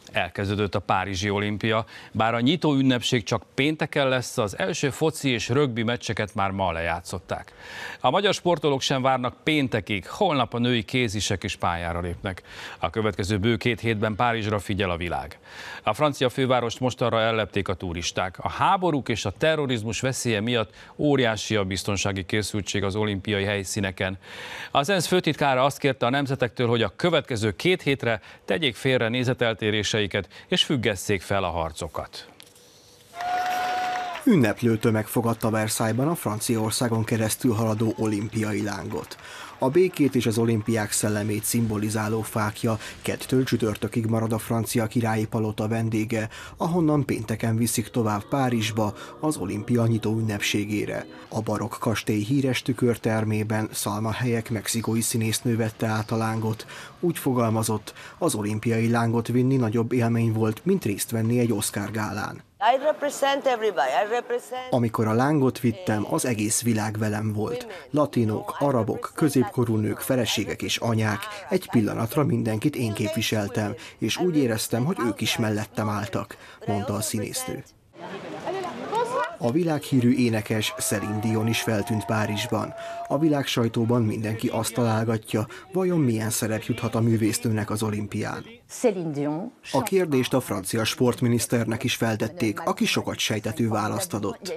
Elkezdődött a Párizsi olimpia, bár a nyitó ünnepség csak pénteken lesz, az első foci és rögbi meccseket már ma lejátszották. A magyar sportolók sem várnak péntekig, holnap a női kézisek is pályára lépnek. A következő bő 2 hétben Párizsra figyel a világ. A francia fővárost mostanra ellepték a turisták. A háborúk és a terrorizmus veszélye miatt óriási a biztonsági készültség az olimpiai helyszíneken. Az ENSZ főtitkára azt kérte a nemzetektől, hogy a következő 2 hétre tegyék félre nézeteltéréseiket és függesszék fel a harcokat. Ünneplő tömeg fogadta Versailles-ban a Franciaországon keresztül haladó olimpiai lángot. A békét és az olimpiák szellemét szimbolizáló fákja kedtől csütörtökig marad a francia királyi palota vendége, ahonnan pénteken viszik tovább Párizsba az olimpia nyitó ünnepségére. A barokk kastély híres tükörtermében Salma Hayek mexikói színésznő vette át a lángot. Úgy fogalmazott, az olimpiai lángot vinni nagyobb élmény volt, mint részt venni egy Oscar gálán. Amikor a lángot vittem, az egész világ velem volt. Latinok, arabok, középkorú nők, feleségek és anyák. Egy pillanatra mindenkit én képviseltem, és úgy éreztem, hogy ők is mellettem álltak, mondta a színésznő. A világhírű énekes Céline Dion is feltűnt Párizsban. A világsajtóban mindenki azt találgatja, vajon milyen szerep juthat a művésznőnek az olimpián. A kérdést a francia sportminiszternek is feltették, aki sokat sejtető választ adott.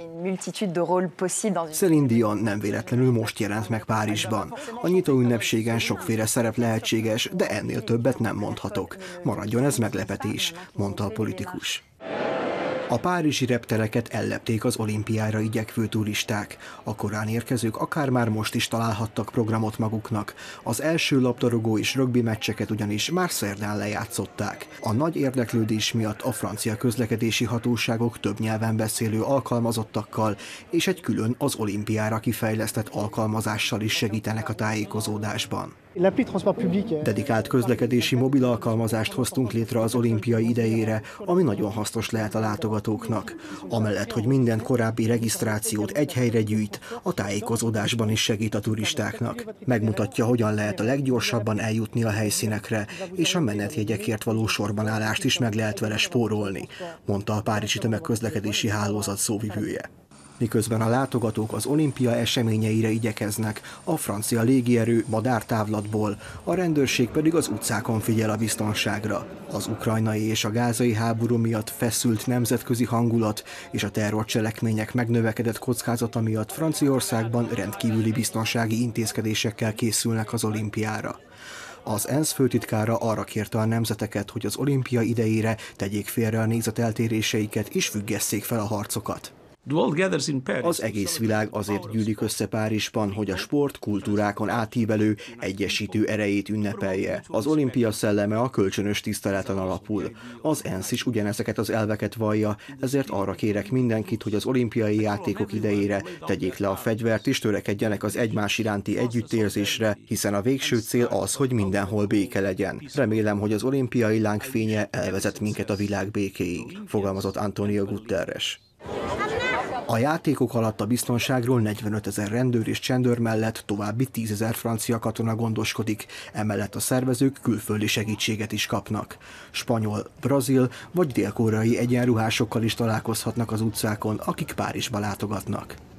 Céline Dion nem véletlenül most jelent meg Párizsban. A nyitó ünnepségen sokféle szerep lehetséges, de ennél többet nem mondhatok. Maradjon ez meglepetés, mondta a politikus. A párizsi reptereket ellepték az olimpiára igyekvő turisták. A korán érkezők akár már most is találhattak programot maguknak. Az első labdarúgó és rögbi meccseket ugyanis már szerdán lejátszották. A nagy érdeklődés miatt a francia közlekedési hatóságok több nyelven beszélő alkalmazottakkal és egy külön az olimpiára kifejlesztett alkalmazással is segítenek a tájékozódásban. Dedikált közlekedési mobil alkalmazást hoztunk létre az olimpia idejére, ami nagyon hasznos lehet a látogatóknak. Amellett, hogy minden korábbi regisztrációt egy helyre gyűjt, a tájékozódásban is segít a turistáknak. Megmutatja, hogyan lehet a leggyorsabban eljutni a helyszínekre, és a menetjegyekért való sorbanállást is meg lehet vele spórolni, mondta a párizsi tömegközlekedési hálózat szóvivője. Miközben a látogatók az olimpia eseményeire igyekeznek, a francia légierő madártávlatból, a rendőrség pedig az utcákon figyel a biztonságra. Az ukrajnai és a gázai háború miatt feszült nemzetközi hangulat és a terrorcselekmények megnövekedett kockázata miatt Franciaországban rendkívüli biztonsági intézkedésekkel készülnek az olimpiára. Az ENSZ főtitkára arra kérte a nemzeteket, hogy az olimpia idejére tegyék félre a nézeteltéréseiket és függesszék fel a harcokat. Az egész világ azért gyűlik össze Párizsban, hogy a sport kultúrákon átívelő, egyesítő erejét ünnepelje. Az olimpia szelleme a kölcsönös tiszteleten alapul. Az ENSZ is ugyanezeket az elveket vallja, ezért arra kérek mindenkit, hogy az olimpiai játékok idejére tegyék le a fegyvert és törekedjenek az egymás iránti együttérzésre, hiszen a végső cél az, hogy mindenhol béke legyen. Remélem, hogy az olimpiai láng fénye elvezet minket a világ békéig, fogalmazott Antonio Guterres. A játékok alatt a biztonságról 45 000 rendőr és csendőr mellett további 10 000 francia katona gondoskodik, emellett a szervezők külföldi segítséget is kapnak. Spanyol, brazil vagy dél-koreai egyenruhásokkal is találkozhatnak az utcákon, akik Párizsba látogatnak.